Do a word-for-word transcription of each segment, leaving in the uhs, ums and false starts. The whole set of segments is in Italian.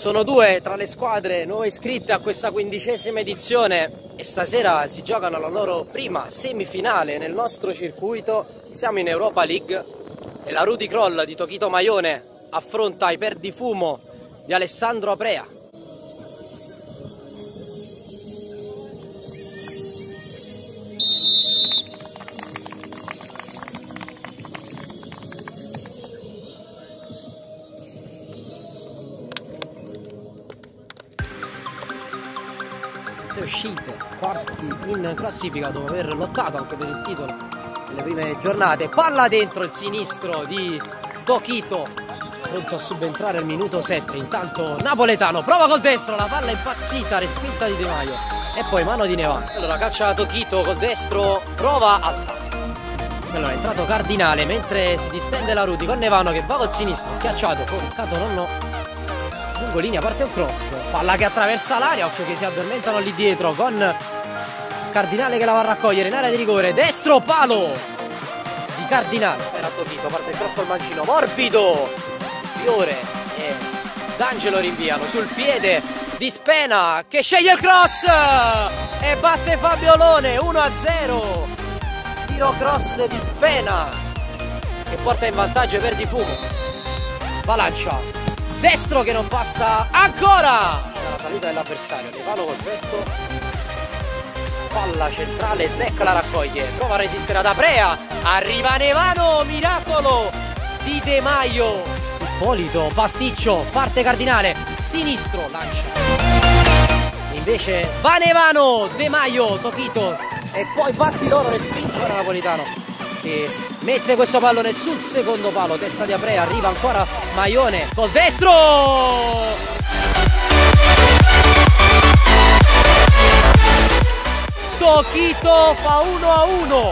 Sono due tra le squadre nuove iscritte a questa quindicesima edizione e stasera si giocano la loro prima semifinale nel nostro circuito. Siamo in Europa League e la Rudy Kroll di Tokito Maione affronta i Perdifumo di Alessandro Aprea. Uscite quarti in classifica dopo aver lottato anche per il titolo nelle prime giornate. Palla dentro il sinistro di Tokito, pronto a subentrare al minuto sette. Intanto Napoletano prova col destro, la palla impazzita, respinta di De Maio e poi mano di Nevano. Allora caccia Tokito col destro, prova alta. Allora è entrato Cardinale mentre si distende la Rudy con Nevano che va col sinistro, schiacciato, peccato nonno. Lungo linea, parte un cross, palla che attraversa l'area, occhio che si addormentano lì dietro con Cardinale che la va a raccogliere in area di rigore, destro palo di Cardinale, era Tokito, parte il cross col mancino, morbido, Fiore e D'Angelo rinviano sul piede di Spena che sceglie il cross e batte Fabiolone uno a zero, tiro cross di Spena che porta in vantaggio per Perdifumo, Valancia. Destro che non passa ancora la salita dell'avversario, Nevano col petto, palla centrale, Snack la raccoglie, prova a resistere ad Aprea, arriva Nevano, miracolo di De Maio, Ippolito, pasticcio, parte Cardinale, sinistro, lancia, invece va Nevano, De Maio, Tokito e poi batti loro, respinge ora Napolitano che mette questo pallone sul secondo palo, testa di Aprea, arriva ancora Maione col destro! Tokito fa uno a uno.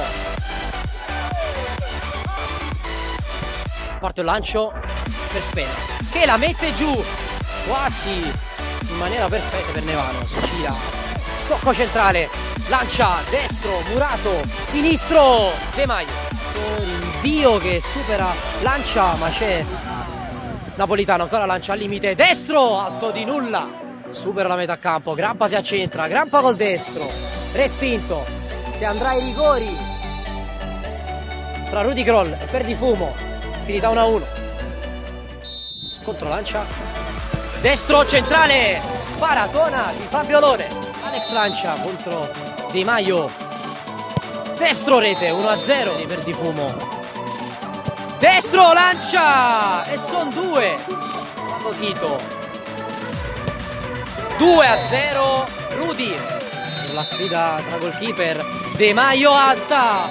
Parte il lancio per Spena che la mette giù quasi in maniera perfetta per Nevano, si gira, tocco centrale, lancia, destro, Murato, sinistro, De Maio. Rinvio che supera, lancia, ma c'è Napolitano, ancora lancia al limite, destro, alto di nulla, supera la metà campo, Grampa si accentra, Grampa col destro, respinto, si andrà ai rigori tra Rudy Kroll e Perdifumo, finita uno a uno, controlancia, destro, centrale, paratona di Fabiolone, Alex lancia contro De Maio, destro rete, uno a zero di Perdifumo, destro lancia e sono due, Tokito, due a zero Rudy, la sfida tra goalkeeper, De Maio alta,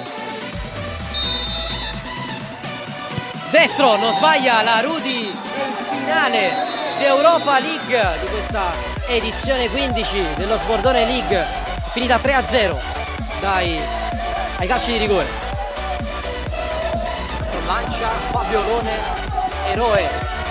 destro, non sbaglia la Rudy in finale di Europa League di questa edizione quindici dello Sbordone League, finita tre a zero dai ai calci di rigore. Lancia Fabiolone, eroe